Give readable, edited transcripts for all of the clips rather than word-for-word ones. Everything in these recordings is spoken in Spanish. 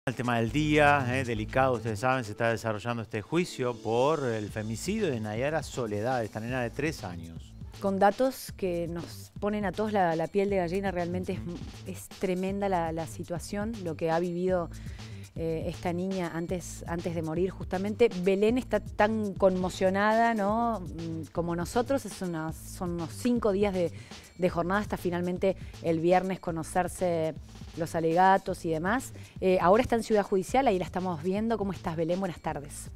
El tema del día, delicado, ustedes saben, se está desarrollando este juicio por el femicidio de Nayara Soledad, esta nena de 3 años. Con datos que nos ponen a todos la piel de gallina, realmente es tremenda la situación, lo que ha vivido esta niña antes de morir. Justamente Belén está tan conmocionada, ¿no?, como nosotros. Son unos 5 días de jornada hasta finalmente el viernes conocerse los alegatos y demás. Ahora está en Ciudad Judicial, ahí la estamos viendo. ¿Cómo estás, Belén? Buenas tardes.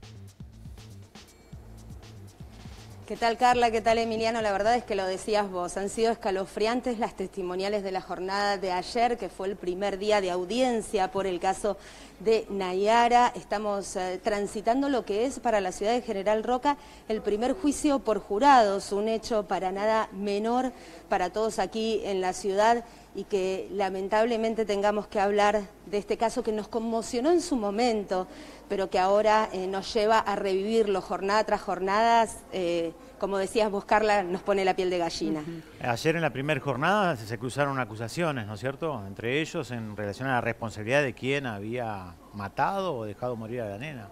¿Qué tal, Carla? ¿Qué tal, Emiliano? La verdad es que lo decías vos, han sido escalofriantes las testimoniales de la jornada de ayer, que fue el primer día de audiencia por el caso de Nayara. Estamos transitando lo que es para la ciudad de General Roca el primer juicio por jurados, un hecho para nada menor para todos aquí en la ciudad, y que lamentablemente tengamos que hablar de este caso que nos conmocionó en su momento, pero que ahora nos lleva a revivirlo jornada tras jornada. Como decías vos, Carla, nos pone la piel de gallina. Ayer en la primera jornada se cruzaron acusaciones, ¿no es cierto?, entre ellos en relación a la responsabilidad de quién había matado o dejado morir a la nena.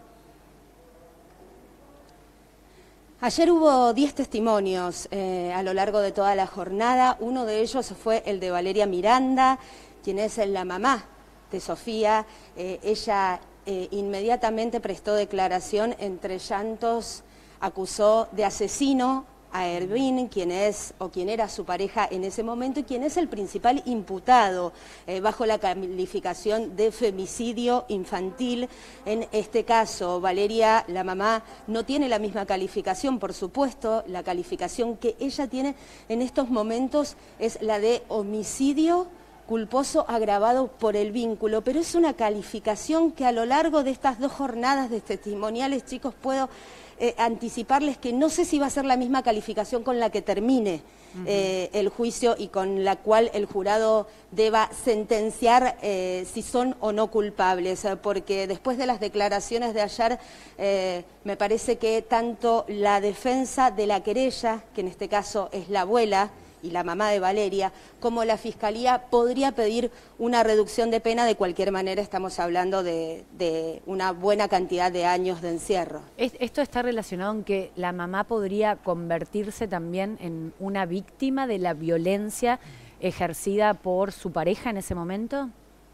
Ayer hubo 10 testimonios a lo largo de toda la jornada. Uno de ellos fue el de Valeria Miranda, quien es la mamá de Sofía. Ella inmediatamente prestó declaración, entre llantos acusó de asesino a Ervin, quien era su pareja en ese momento y quien es el principal imputado bajo la calificación de femicidio infantil. En este caso, Valeria, la mamá, no tiene la misma calificación, por supuesto. La calificación que ella tiene en estos momentos es la de homicidio culposo agravado por el vínculo, pero es una calificación que a lo largo de estas 2 jornadas de testimoniales, chicos, puedo anticiparles que no sé si va a ser la misma calificación con la que termine el juicio y con la cual el jurado deba sentenciar si son o no culpables, porque después de las declaraciones de ayer me parece que tanto la defensa de la querella, que en este caso es la abuela y la mamá de Valeria, como la Fiscalía podría pedir una reducción de pena. De cualquier manera estamos hablando de una buena cantidad de años de encierro. ¿Esto está relacionado en que la mamá podría convertirse también en una víctima de la violencia ejercida por su pareja en ese momento?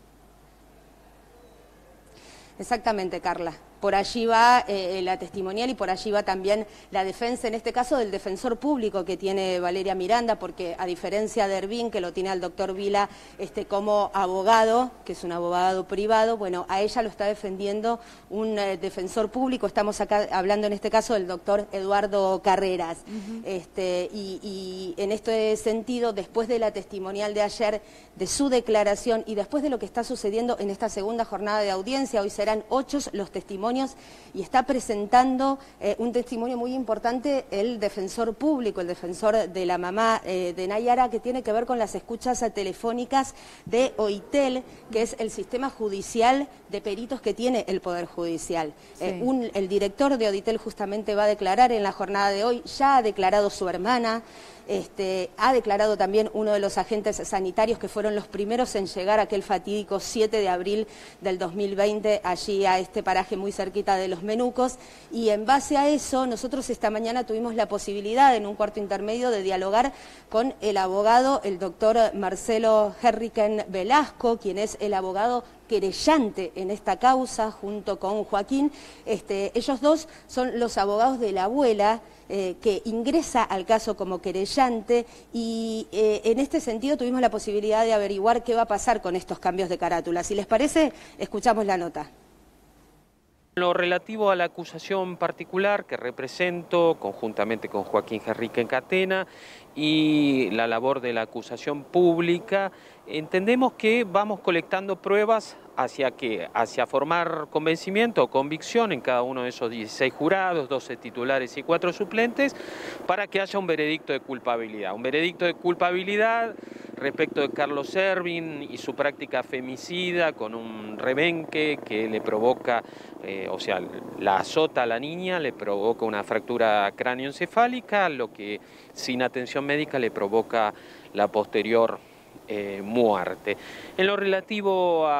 Exactamente, Carla. Por allí va la testimonial y por allí va también la defensa, en este caso del defensor público que tiene Valeria Miranda, porque a diferencia de Ervin, que lo tiene al doctor Vila como abogado, que es un abogado privado, bueno, a ella lo está defendiendo un defensor público. Estamos acá hablando en este caso del doctor Eduardo Carreras. Y en este sentido, después de la testimonial de ayer, de su declaración y después de lo que está sucediendo en esta segunda jornada de audiencia, hoy serán 8 los testimonios, y está presentando un testimonio muy importante el defensor público, el defensor de la mamá de Nayara, que tiene que ver con las escuchas telefónicas de OITEL, que es el sistema judicial de peritos que tiene el Poder Judicial. Sí. El director de OITEL justamente va a declarar en la jornada de hoy. Ya ha declarado su hermana. Ha declarado también uno de los agentes sanitarios que fueron los primeros en llegar aquel fatídico 7 de abril del 2020 allí a este paraje muy cerquita de Los Menucos, y en base a eso nosotros esta mañana tuvimos la posibilidad en un cuarto intermedio de dialogar con el abogado, el doctor Marcelo Henriquen Velasco, quien es el abogado querellante en esta causa, junto con Joaquín. Ellos dos son los abogados de la abuela que ingresa al caso como querellante, y en este sentido tuvimos la posibilidad de averiguar qué va a pasar con estos cambios de carátula. Si les parece, escuchamos la nota. En lo relativo a la acusación particular que represento conjuntamente con Joaquín Henriquen Catena y la labor de la acusación pública, entendemos que vamos colectando pruebas hacia formar convencimiento o convicción en cada uno de esos 16 jurados, 12 titulares y 4 suplentes, para que haya un veredicto de culpabilidad. Un veredicto de culpabilidad respecto de Carlos Ervin y su práctica femicida con un rebenque que le provoca, la azota a la niña, le provoca una fractura cráneoencefálica, lo que sin atención médica le provoca la posterior muerte. En lo relativo a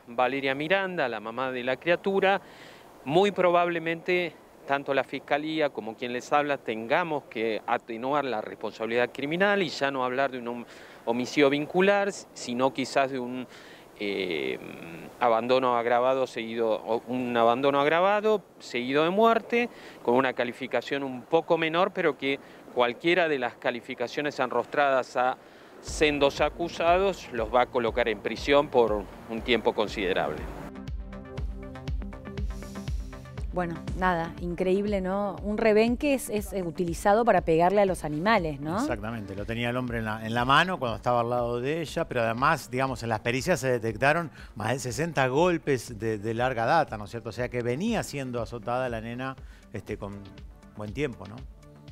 Valeria Miranda, la mamá de la criatura. Muy probablemente tanto la Fiscalía como quien les habla tengamos que atenuar la responsabilidad criminal y ya no hablar de un homicidio vincular, sino quizás de un abandono agravado seguido de muerte, con una calificación un poco menor, pero que cualquiera de las calificaciones enrostradas a sendos acusados los va a colocar en prisión por un tiempo considerable. Bueno, nada, increíble, ¿no? Un rehén que es utilizado para pegarle a los animales, ¿no? Exactamente, lo tenía el hombre en la mano cuando estaba al lado de ella, pero además, digamos, en las pericias se detectaron más de 60 golpes de larga data, ¿no es cierto? O sea que venía siendo azotada la nena con buen tiempo, ¿no?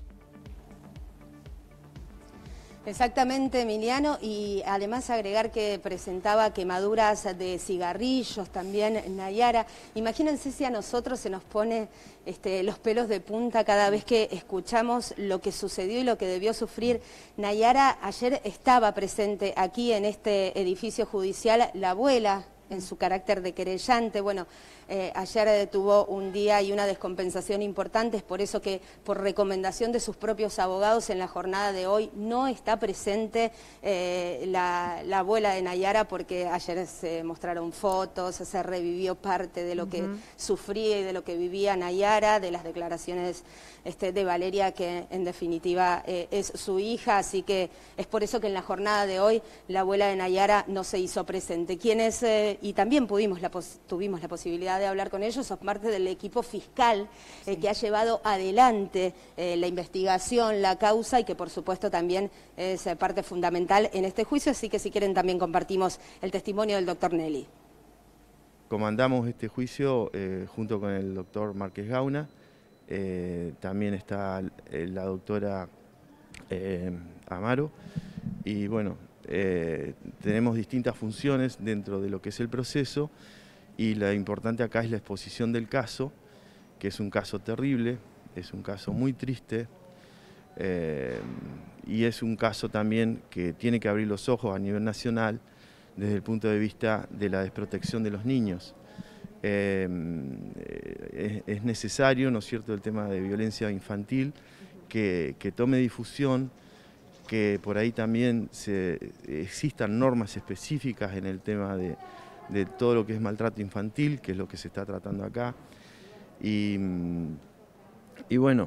Exactamente, Emiliano, y además agregar que presentaba quemaduras de cigarrillos también, Nayara. Imagínense si a nosotros se nos pone los pelos de punta cada vez que escuchamos lo que sucedió y lo que debió sufrir Nayara. Ayer estaba presente aquí en este edificio judicial la abuela, en su carácter de querellante. Bueno, ayer tuvo un día y una descompensación importante, es por eso que por recomendación de sus propios abogados en la jornada de hoy no está presente la abuela de Nayara, porque ayer se mostraron fotos, se revivió parte de lo que sufría y de lo que vivía Nayara, de las declaraciones de Valeria, que en definitiva es su hija, así que es por eso que en la jornada de hoy la abuela de Nayara no se hizo presente. Quienes, y también tuvimos la posibilidad de hablar con ellos, son parte del equipo fiscal que ha llevado adelante la investigación, la causa, y que por supuesto también es parte fundamental en este juicio, así que si quieren también compartimos el testimonio del doctor Nelly. Comandamos este juicio junto con el doctor Márquez Gauna, también está la doctora Amaro, y bueno, tenemos distintas funciones dentro de lo que es el proceso, y lo importante acá es la exposición del caso, que es un caso terrible, es un caso muy triste, y es un caso también que tiene que abrir los ojos a nivel nacional desde el punto de vista de la desprotección de los niños. Es necesario, ¿no es cierto?, el tema de violencia infantil, que tome difusión, que por ahí también existan normas específicas en el tema de todo lo que es maltrato infantil, que es lo que se está tratando acá. Y bueno,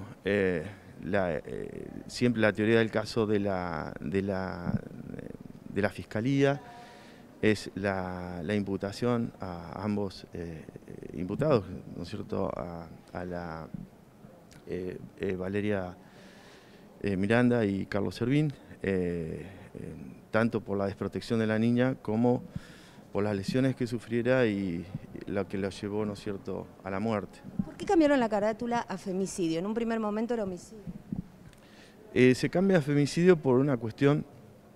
siempre la teoría del caso de la Fiscalía es la imputación a ambos imputados, ¿no es cierto?, a la Valeria Miranda y Carlos Servín, tanto por la desprotección de la niña como por las lesiones que sufriera y lo que lo llevó, ¿no es cierto?, a la muerte. ¿Por qué cambiaron la carátula a femicidio? En un primer momento era homicidio. Se cambia a femicidio por una cuestión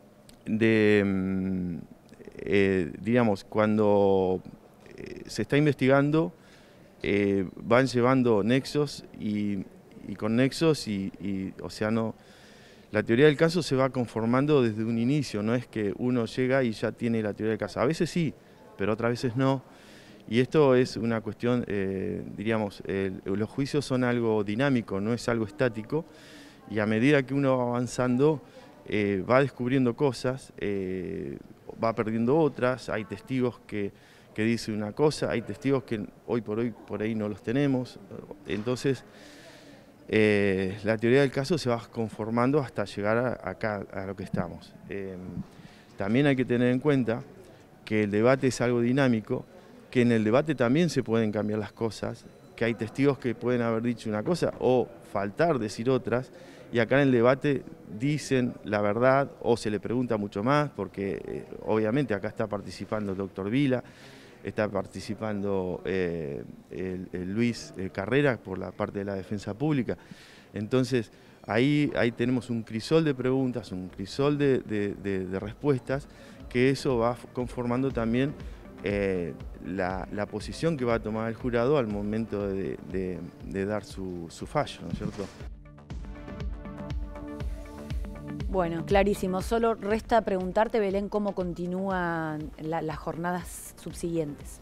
de, digamos, cuando se está investigando, van llevando nexos y con nexos o sea, no. La teoría del caso se va conformando desde un inicio, no es que uno llega y ya tiene la teoría del caso. A veces sí, pero otras veces no. Y esto es una cuestión, diríamos, los juicios son algo dinámico, no es algo estático. Y a medida que uno va avanzando, va descubriendo cosas, va perdiendo otras. Hay testigos que dicen una cosa, hay testigos que hoy por ahí no los tenemos. Entonces, la teoría del caso se va conformando hasta llegar acá, a lo que estamos. También hay que tener en cuenta que el debate es algo dinámico, que en el debate también se pueden cambiar las cosas, que hay testigos que pueden haber dicho una cosa o faltar decir otras, y acá en el debate dicen la verdad o se le pregunta mucho más, porque obviamente acá está participando el doctor Vila, está participando Luis Carrera por la parte de la defensa pública. Entonces, ahí tenemos un crisol de preguntas, un crisol de respuestas, que eso va conformando también la posición que va a tomar el jurado al momento de dar su fallo, ¿no es cierto? Bueno, clarísimo. Solo resta preguntarte, Belén, cómo continúan las jornadas subsiguientes.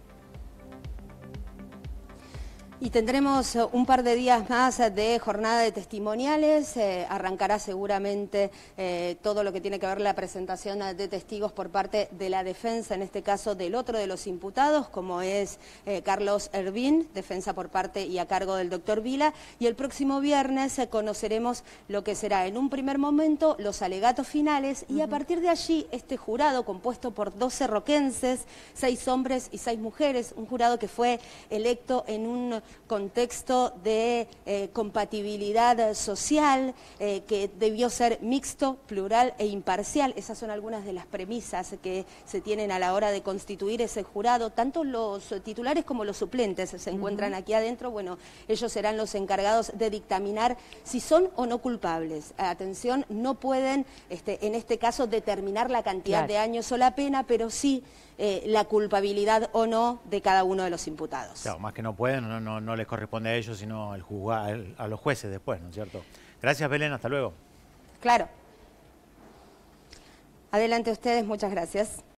Y tendremos un par de días más de jornada de testimoniales. Arrancará seguramente todo lo que tiene que ver la presentación de testigos por parte de la defensa, en este caso del otro de los imputados, como es Carlos Ervin, defensa por parte y a cargo del doctor Vila. Y el próximo viernes conoceremos lo que será en un primer momento los alegatos finales y a partir de allí este jurado compuesto por 12 roquenses, 6 hombres y 6 mujeres, un jurado que fue electo en un contexto de compatibilidad social, que debió ser mixto, plural e imparcial. Esas son algunas de las premisas que se tienen a la hora de constituir ese jurado. Tanto los titulares como los suplentes se encuentran aquí adentro. Bueno, ellos serán los encargados de dictaminar si son o no culpables. Atención, no pueden, en este caso, determinar la cantidad de años o la pena, pero sí la culpabilidad o no de cada uno de los imputados. Claro, más que no pueden, no les corresponde a ellos, sino a los jueces después, ¿no es cierto? Gracias, Belén, hasta luego. Claro. Adelante ustedes, muchas gracias.